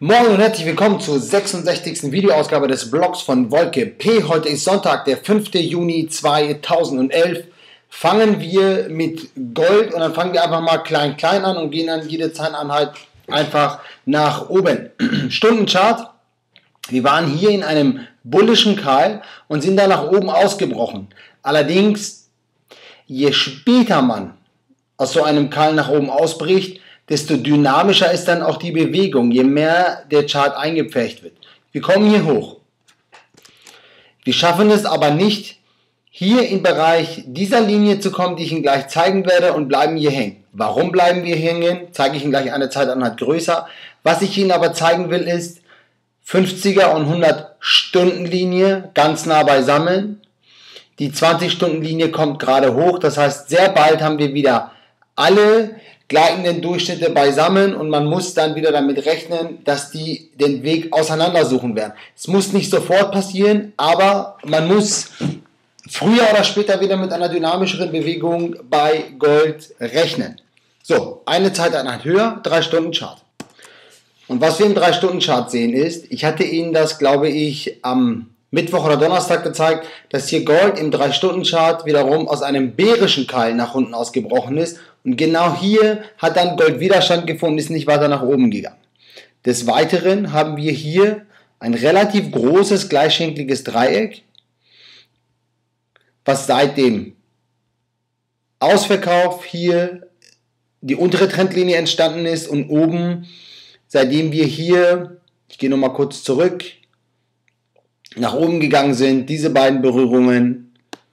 Moin und herzlich willkommen zur 66. Videoausgabe des Blogs von Wolke P. Heute ist Sonntag, der 5. Juni 2011. Fangen wir mit Gold und dann fangen wir einfach mal klein an und gehen dann jede Zeiteinheit einfach nach oben. Stundenchart. Wir waren hier in einem bullischen Keil und sind dann nach oben ausgebrochen. Allerdings, je später man aus so einem Keil nach oben ausbricht, desto dynamischer ist dann auch die Bewegung, je mehr der Chart eingepfercht wird. Wir kommen hier hoch. Wir schaffen es aber nicht, hier im Bereich dieser Linie zu kommen, die ich Ihnen gleich zeigen werde, und bleiben hier hängen. Warum bleiben wir hängen? Zeige ich Ihnen gleich eine Zeiteinheit größer. Was ich Ihnen aber zeigen will, ist 50er und 100-Stunden-Linie ganz nah beisammen. Die 20-Stunden-Linie kommt gerade hoch, das heißt, sehr bald haben wir wieder alle gleitenden Durchschnitte beisammen und man muss dann wieder damit rechnen, dass die den Weg auseinandersuchen werden. Es muss nicht sofort passieren, aber man muss früher oder später wieder mit einer dynamischeren Bewegung bei Gold rechnen. So, eine Zeiteinheit höher, 3-Stunden-Chart. Und was wir im 3-Stunden-Chart sehen ist, ich hatte Ihnen das, glaube ich, am Mittwoch oder Donnerstag gezeigt, dass hier Gold im 3-Stunden-Chart wiederum aus einem bärischen Keil nach unten ausgebrochen ist. Und genau hier hat dann Gold Widerstand gefunden, ist nicht weiter nach oben gegangen. Des Weiteren haben wir hier ein relativ großes gleichschenkliges Dreieck, was seit dem Ausverkauf hier die untere Trendlinie entstanden ist und oben, seitdem wir hier, ich gehe nochmal kurz zurück, nach oben gegangen sind, diese beiden Berührungen,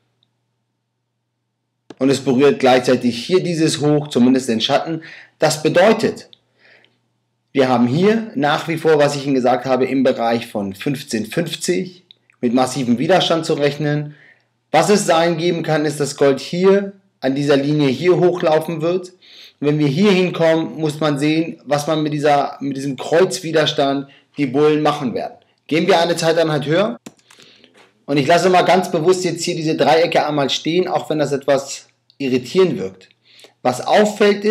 und es berührt gleichzeitig hier dieses Hoch, zumindest den Schatten. Das bedeutet, wir haben hier nach wie vor, was ich Ihnen gesagt habe, im Bereich von 15,50 mit massivem Widerstand zu rechnen. Was es sein geben kann, ist, dass Gold hier an dieser Linie hier hochlaufen wird. Und wenn wir hier hinkommen, muss man sehen, was man mit diesem Kreuzwiderstand die Bullen machen werden. Gehen wir eine Zeiteinheit höher. Und ich lasse mal ganz bewusst jetzt hier diese Dreiecke einmal stehen, auch wenn das etwas irritierend wirkt. Was auffällt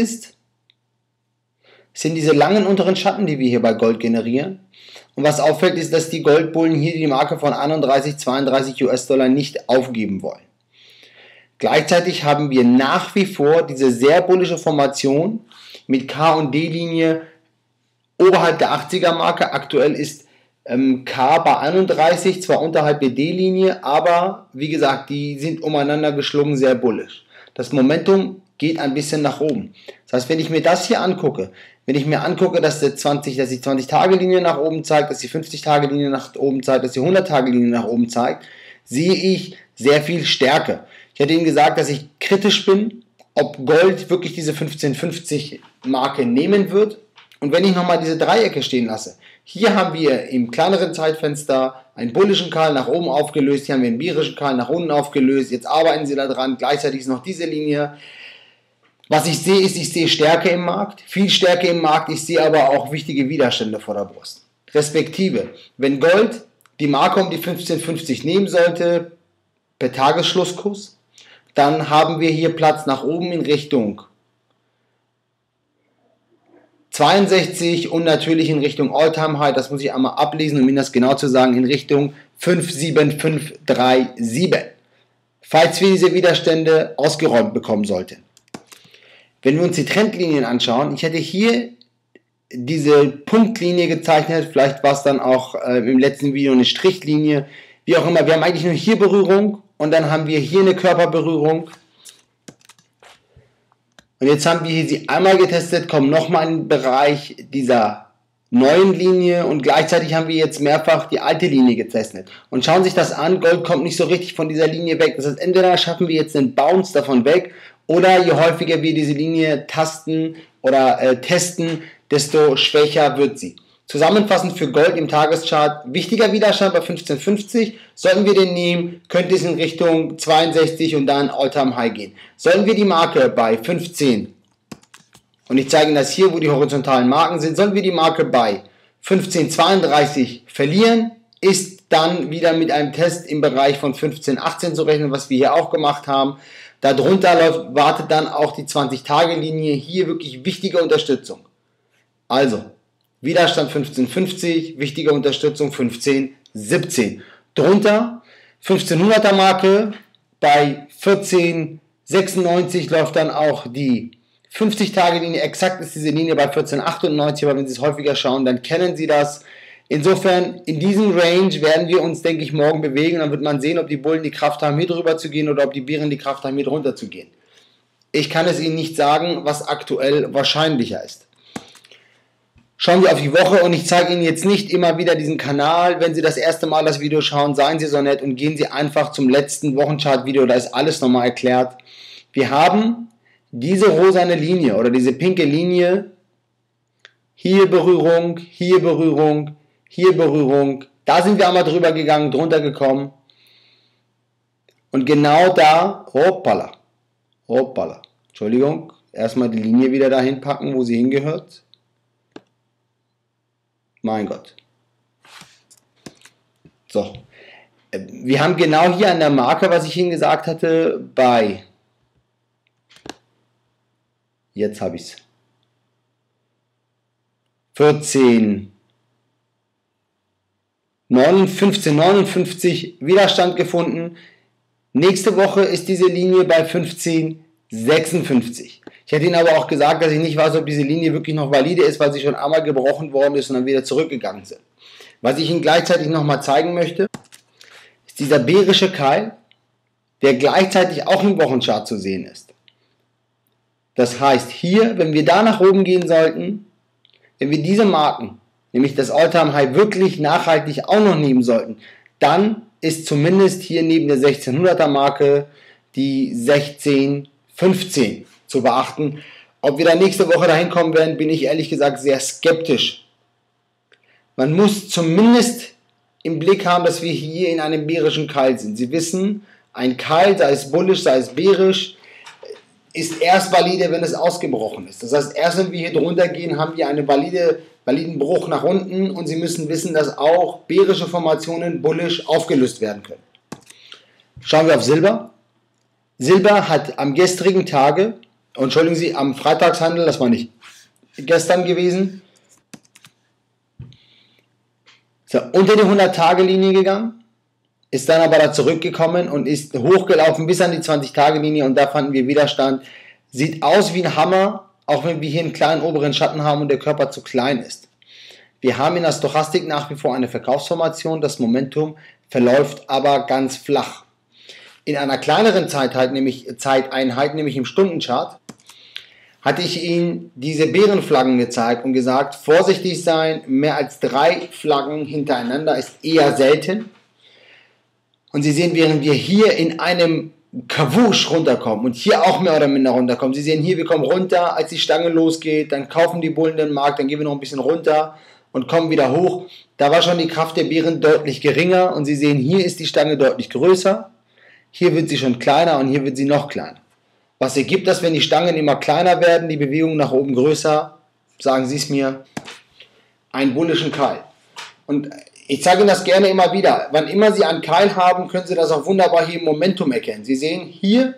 sind diese langen unteren Schatten, die wir hier bei Gold generieren. Und was auffällt ist, dass die Goldbullen hier die Marke von 31, 32 US-Dollar nicht aufgeben wollen. Gleichzeitig haben wir nach wie vor diese sehr bullische Formation mit K- und D-Linie oberhalb der 80er Marke. Aktuell ist K bei 31, zwar unterhalb der D-Linie, aber wie gesagt, die sind umeinander geschlungen, sehr bullisch. Das Momentum geht ein bisschen nach oben. Das heißt, wenn ich mir das hier angucke, dass die 20-Tage-Linie nach oben zeigt, dass die 50-Tage-Linie nach oben zeigt, dass die 100-Tage-Linie nach oben zeigt, sehe ich sehr viel Stärke. Ich hatte Ihnen gesagt, dass ich kritisch bin, ob Gold wirklich diese 15,50 Marke nehmen wird. Und wenn ich nochmal diese Dreiecke stehen lasse, hier haben wir im kleineren Zeitfenster einen bullischen Keil nach oben aufgelöst, hier haben wir einen bärischen Keil nach unten aufgelöst, jetzt arbeiten Sie da dran, gleichzeitig ist noch diese Linie. Was ich sehe, ist, ich sehe Stärke im Markt, viel Stärke im Markt, ich sehe aber auch wichtige Widerstände vor der Brust. Respektive, wenn Gold die Marke um die 15,50 nehmen sollte, per Tagesschlusskurs, dann haben wir hier Platz nach oben in Richtung 62 und natürlich in Richtung All-Time-High, das muss ich einmal ablesen, um Ihnen das genau zu sagen, in Richtung 57537, falls wir diese Widerstände ausgeräumt bekommen sollten. Wenn wir uns die Trendlinien anschauen, ich hätte hier diese Punktlinie gezeichnet, vielleicht war es dann auch im letzten Video eine Strichlinie, wie auch immer, wir haben eigentlich nur hier Berührung und dann haben wir hier eine Körperberührung. Und jetzt haben wir hier sie einmal getestet, kommen nochmal in den Bereich dieser neuen Linie und gleichzeitig haben wir jetzt mehrfach die alte Linie getestet. Und schauen Sie sich das an, Gold kommt nicht so richtig von dieser Linie weg. Das heißt, entweder schaffen wir jetzt einen Bounce davon weg oder je häufiger wir diese Linie tasten oder testen, desto schwächer wird sie. Zusammenfassend für Gold im Tageschart, wichtiger Widerstand bei 15,50, sollten wir den nehmen, könnte es in Richtung 62 und dann All-Time-High gehen. Sollten wir die Marke bei 15, und ich zeige Ihnen das hier, wo die horizontalen Marken sind, sollten wir die Marke bei 15,32 verlieren, ist dann wieder mit einem Test im Bereich von 15,18 zu rechnen, was wir hier auch gemacht haben. Darunter wartet dann auch die 20-Tage-Linie, hier wirklich wichtige Unterstützung. Also, Widerstand 15,50, wichtige Unterstützung 15,17. Drunter 1500er Marke, bei 14,96 läuft dann auch die 50-Tage-Linie, exakt ist diese Linie bei 14,98, aber wenn Sie es häufiger schauen, dann kennen Sie das. Insofern, in diesem Range werden wir uns, denke ich, morgen bewegen, dann wird man sehen, ob die Bullen die Kraft haben, hier drüber zu gehen oder ob die Bären die Kraft haben, hier drunter zu gehen. Ich kann es Ihnen nicht sagen, was aktuell wahrscheinlicher ist. Schauen Sie auf die Woche und ich zeige Ihnen jetzt nicht immer wieder diesen Kanal. Wenn Sie das erste Mal das Video schauen, seien Sie so nett und gehen Sie einfach zum letzten Wochenchart-Video, da ist alles nochmal erklärt. Wir haben diese rosane Linie oder diese pinke Linie, hier Berührung, hier Berührung, hier Berührung, da sind wir einmal drüber gegangen, drunter gekommen und genau da, hoppala, hoppala, Entschuldigung, erstmal die Linie wieder dahin packen, wo sie hingehört. Mein Gott. So. Wir haben genau hier an der Marke, was ich Ihnen gesagt hatte, bei, jetzt habe ich es, 15,59 Widerstand gefunden. Nächste Woche ist diese Linie bei 15,56. Ich hätte Ihnen aber auch gesagt, dass ich nicht weiß, ob diese Linie wirklich noch valide ist, weil sie schon einmal gebrochen worden ist und dann wieder zurückgegangen sind. Was ich Ihnen gleichzeitig nochmal zeigen möchte, ist dieser bärische Keil, der gleichzeitig auch im Wochenchart zu sehen ist. Das heißt, hier, wenn wir da nach oben gehen sollten, wenn wir diese Marken, nämlich das All-Time-High, wirklich nachhaltig auch noch nehmen sollten, dann ist zumindest hier neben der 1600er Marke die 16,15 zu beachten. Ob wir da nächste Woche dahin kommen werden, bin ich ehrlich gesagt sehr skeptisch. Man muss zumindest im Blick haben, dass wir hier in einem bärischen Keil sind. Sie wissen, ein Keil, sei es bullisch, sei es bärisch, ist erst valide, wenn es ausgebrochen ist. Das heißt, erst wenn wir hier drunter gehen, haben wir einen validen Bruch nach unten und Sie müssen wissen, dass auch bärische Formationen bullisch aufgelöst werden können. Schauen wir auf Silber. Silber hat am gestrigen Tage, entschuldigen Sie, am Freitagshandel, das war nicht gestern gewesen, ist unter die 100-Tage-Linie gegangen, ist dann aber da zurückgekommen und ist hochgelaufen bis an die 20-Tage-Linie und da fanden wir Widerstand. Sieht aus wie ein Hammer, auch wenn wir hier einen kleinen oberen Schatten haben und der Körper zu klein ist. Wir haben in der Stochastik nach wie vor eine Verkaufsformation, das Momentum verläuft aber ganz flach. In einer kleineren Zeiteinheit, nämlich im Stundenchart, hatte ich Ihnen diese Bärenflaggen gezeigt und gesagt, vorsichtig sein, mehr als 3 Flaggen hintereinander ist eher selten. Und Sie sehen, während wir hier in einem Kawusch runterkommen und hier auch mehr oder minder runterkommen, Sie sehen hier, wir kommen runter, als die Stange losgeht, dann kaufen die Bullen den Markt, dann gehen wir noch ein bisschen runter und kommen wieder hoch. Da war schon die Kraft der Bären deutlich geringer und Sie sehen, hier ist die Stange deutlich größer. Hier wird sie schon kleiner und hier wird sie noch kleiner. Was ergibt das, wenn die Stangen immer kleiner werden, die Bewegungen nach oben größer? Sagen Sie es mir. Einen bullischen Keil. Und ich zeige Ihnen das gerne immer wieder. Wann immer Sie einen Keil haben, können Sie das auch wunderbar hier im Momentum erkennen. Sie sehen, hier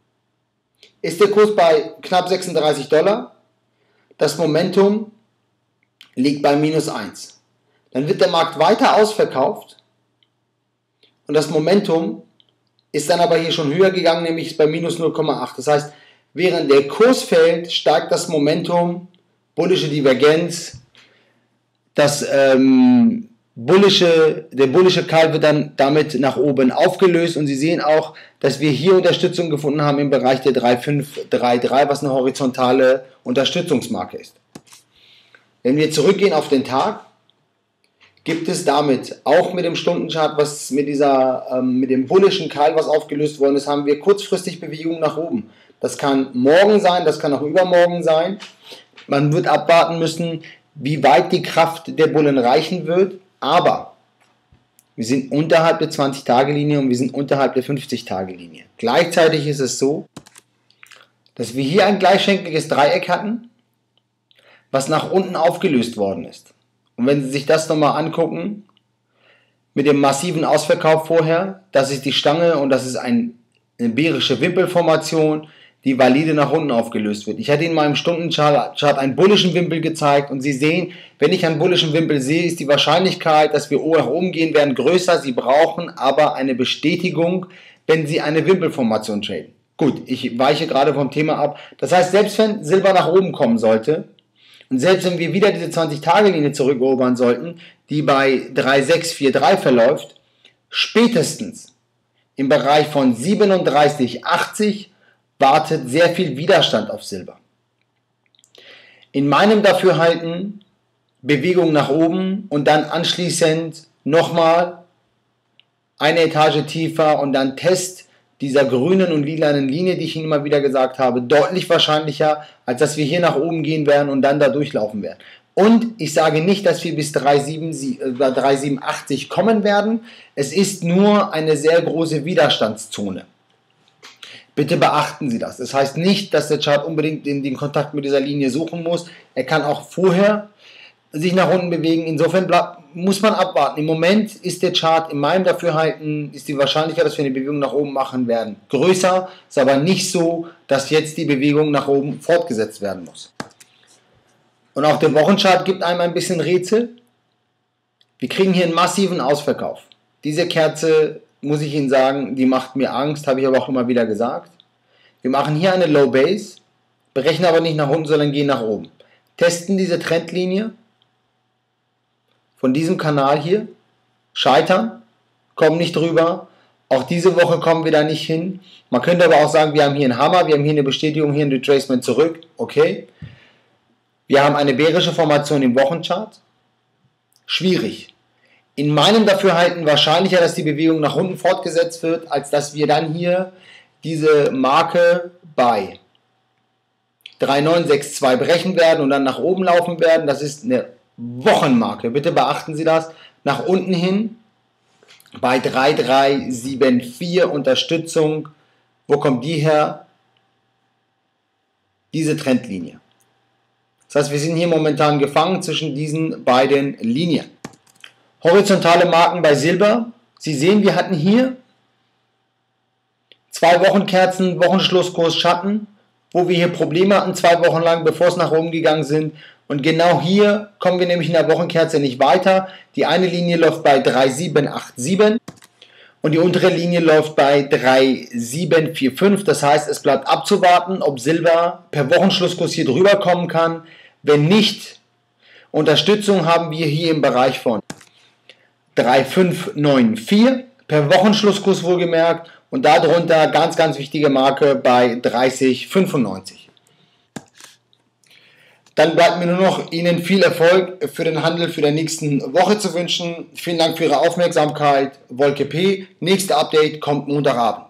ist der Kurs bei knapp $36. Das Momentum liegt bei -1. Dann wird der Markt weiter ausverkauft und das Momentum ist dann aber hier schon höher gegangen, nämlich bei -0,8. Das heißt, während der Kurs fällt, steigt das Momentum, bullische Divergenz, der bullische Keil wird dann damit nach oben aufgelöst und Sie sehen auch, dass wir hier Unterstützung gefunden haben im Bereich der 3,533, was eine horizontale Unterstützungsmarke ist. Wenn wir zurückgehen auf den Tag, gibt es damit auch mit dem Stundenchart, was mit dem bullischen Keil, was aufgelöst worden ist, haben wir kurzfristig Bewegungen nach oben. Das kann morgen sein, das kann auch übermorgen sein. Man wird abwarten müssen, wie weit die Kraft der Bullen reichen wird, aber wir sind unterhalb der 20-Tage-Linie und wir sind unterhalb der 50-Tage-Linie. Gleichzeitig ist es so, dass wir hier ein gleichschenkliges Dreieck hatten, was nach unten aufgelöst worden ist. Und wenn Sie sich das nochmal angucken, mit dem massiven Ausverkauf vorher, das ist die Stange und das ist eine bärische Wimpelformation, die valide nach unten aufgelöst wird. Ich hatte Ihnen in meinem Stundenchart einen bullischen Wimpel gezeigt und Sie sehen, wenn ich einen bullischen Wimpel sehe, ist die Wahrscheinlichkeit, dass wir nach oben gehen werden, größer. Sie brauchen aber eine Bestätigung, wenn Sie eine Wimpelformation traden. Gut, ich weiche gerade vom Thema ab. Das heißt, selbst wenn Silber nach oben kommen sollte und selbst wenn wir wieder diese 20-Tage-Linie zurückerobern sollten, die bei 3,643 verläuft, spätestens im Bereich von 37,80 wartet sehr viel Widerstand auf Silber. In meinem Dafürhalten Bewegung nach oben und dann anschließend nochmal eine Etage tiefer und dann Test dieser grünen und lilanen Linie, die ich Ihnen immer wieder gesagt habe, deutlich wahrscheinlicher, als dass wir hier nach oben gehen werden und dann da durchlaufen werden. Und ich sage nicht, dass wir bis 3,8780 kommen werden. Es ist nur eine sehr große Widerstandszone. Bitte beachten Sie das. Das heißt nicht, dass der Chart unbedingt den Kontakt mit dieser Linie suchen muss. Er kann auch vorher sich nach unten bewegen. Insofern muss man abwarten. Im Moment ist der Chart in meinem Dafürhalten, ist die Wahrscheinlichkeit, dass wir eine Bewegung nach oben machen werden, größer. Ist aber nicht so, dass jetzt die Bewegung nach oben fortgesetzt werden muss. Und auch der Wochenchart gibt einem ein bisschen Rätsel. Wir kriegen hier einen massiven Ausverkauf. Diese Kerze, muss ich Ihnen sagen, die macht mir Angst, habe ich aber auch immer wieder gesagt. Wir machen hier eine Low Base, berechnen aber nicht nach unten, sondern gehen nach oben. Testen diese Trendlinie von diesem Kanal hier, scheitern, kommen nicht drüber. Auch diese Woche kommen wir da nicht hin. Man könnte aber auch sagen, wir haben hier einen Hammer, wir haben hier eine Bestätigung, hier ein Retracement zurück. Okay. Wir haben eine bärische Formation im Wochenchart. Schwierig. In meinem Dafürhalten wahrscheinlicher, dass die Bewegung nach unten fortgesetzt wird, als dass wir dann hier diese Marke bei 3,962 brechen werden und dann nach oben laufen werden. Das ist eine Wochenmarke. Bitte beachten Sie das. Nach unten hin bei 3,374 Unterstützung. Wo kommt die her? Diese Trendlinie. Das heißt, wir sind hier momentan gefangen zwischen diesen beiden Linien. Horizontale Marken bei Silber. Sie sehen, wir hatten hier 2 Wochenkerzen, Wochenschlusskurs Schatten, wo wir hier Probleme hatten, 2 Wochen lang, bevor es nach oben gegangen sind. Und genau hier kommen wir nämlich in der Wochenkerze nicht weiter. Die eine Linie läuft bei 3,787 und die untere Linie läuft bei 3,745. Das heißt, es bleibt abzuwarten, ob Silber per Wochenschlusskurs hier drüber kommen kann. Wenn nicht, Unterstützung haben wir hier im Bereich von 3,594 per Wochenschlusskurs wohlgemerkt und darunter ganz, ganz wichtige Marke bei 30,95. Dann bleibt mir nur noch Ihnen viel Erfolg für den Handel für die nächsten Woche zu wünschen. Vielen Dank für Ihre Aufmerksamkeit. Wolke P. Nächste Update kommt Montagabend.